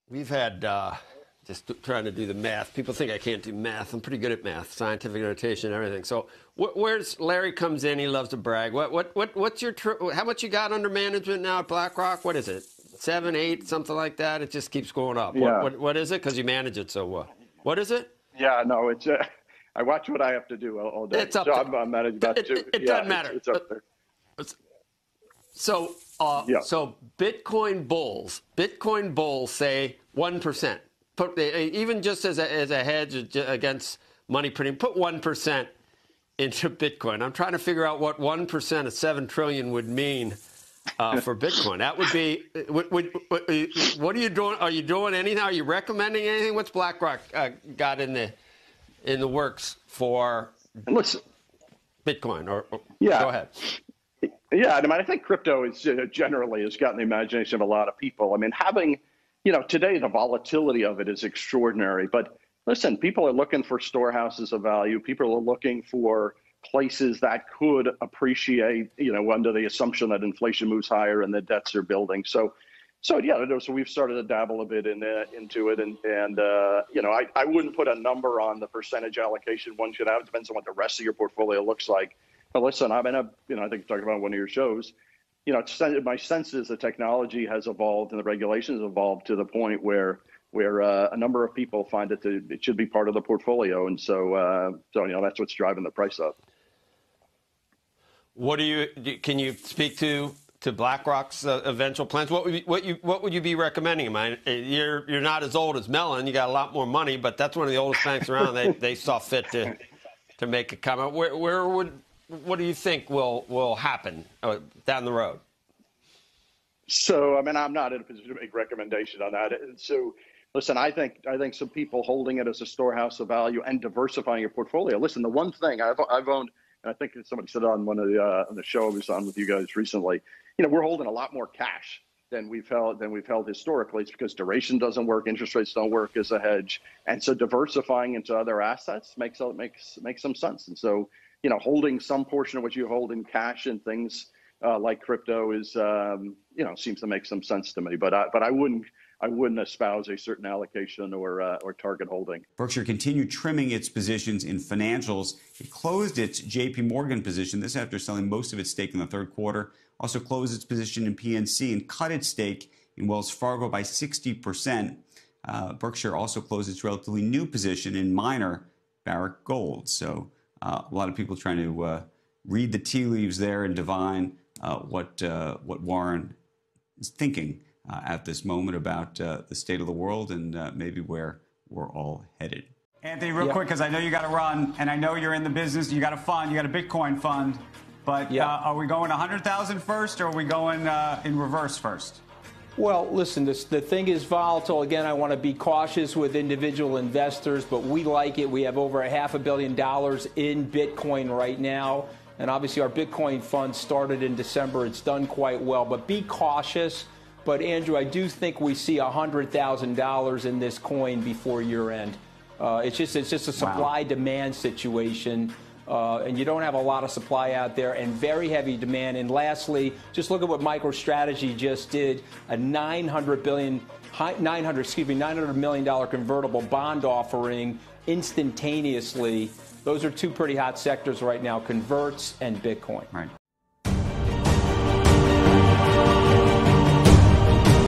We've had, just trying to do the math. People think I can't do math. I'm pretty good at math, scientific notation, everything. So where's Larry comes in? He loves to brag. What's your, how much you got under management now at Blackrock? What is it? 7, 8, something like that? It just keeps going up. Yeah. What is it? Because you manage it so well. What is it? Yeah, no, it's, I watch what I have to do all day. It's up so there. I'm managing about it doesn't matter. It's up there. So, so Bitcoin bulls say 1%. Even just as a hedge against money printing, put 1% into Bitcoin. I'm trying to figure out what 1% of 7 trillion would mean for Bitcoin. That would be. What are you doing? Are you doing anything? Are you recommending anything? What's BlackRock got in the works for Bitcoin? Or go ahead. Yeah, I mean, I think crypto is generally has gotten the imagination of a lot of people. I mean, having, today the volatility of it is extraordinary. But listen, people are looking for storehouses of value. People are looking for places that could appreciate, under the assumption that inflation moves higher and the debts are building. So we've started to dabble a bit into it, and I wouldn't put a number on the percentage allocation one should have. It depends on what the rest of your portfolio looks like. But listen, I think you talked about one of your shows. My sense is the technology has evolved and the regulations have evolved to the point where a number of people find that it should be part of the portfolio, and so that's what's driving the price up. Can you speak to BlackRock's eventual plans? What would you be recommending? I mean, you're not as old as Mellon. You got a lot more money, but that's one of the oldest banks around. They saw fit to make a comment. What do you think will happen down the road? So, I mean, I'm not in a position to make a recommendation on that. So, listen, I think some people holding it as a storehouse of value and diversifying your portfolio. Listen, the one thing I've owned, and I think somebody said on one of the show I was on with you guys recently, we're holding a lot more cash than we've held historically. It's because duration doesn't work, interest rates don't work as a hedge, and so diversifying into other assets makes some sense. And so, holding some portion of what you hold in cash and things like crypto is, seems to make some sense to me. But I wouldn't espouse a certain allocation or target holding. Berkshire continued trimming its positions in financials. It closed its JP Morgan position, this after selling most of its stake in the third quarter. Also closed its position in PNC and cut its stake in Wells Fargo by 60%. Berkshire also closed its relatively new position in miner Barrick Gold. So a lot of people trying to read the tea leaves there and divine what Warren is thinking at this moment about the state of the world and maybe where we're all headed. Anthony, real quick, because I know you got to run, and I know you're in the business. You got a fund, you got a Bitcoin fund, but are we going 100,000 first, or are we going in reverse first? Well, listen, the thing is volatile. Again, I want to be cautious with individual investors, but we like it. We have over $500 million in Bitcoin right now. And obviously, our Bitcoin fund started in December. It's done quite well, but be cautious. But, Andrew, I do think we see $100,000 in this coin before year end. It's just a supply-demand situation. And you don't have a lot of supply out there and very heavy demand. And lastly, just look at what MicroStrategy just did, a $900 million convertible bond offering instantaneously. Those are two pretty hot sectors right now, converts and Bitcoin. Right.